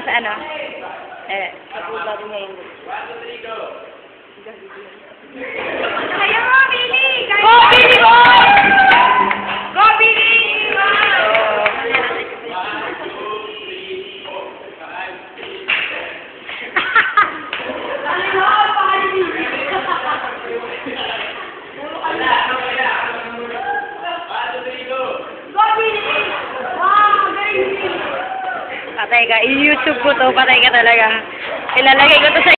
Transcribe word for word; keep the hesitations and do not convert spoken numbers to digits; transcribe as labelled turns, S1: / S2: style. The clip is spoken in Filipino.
S1: sa ano? Eh, kapag ngayon.
S2: Kaya mo, Billy!
S1: Go, Billy! Go!
S2: Go, Billy!
S1: Patay ka. I-YouTube ko to. Patay ka talaga. Ilalagay ko to sa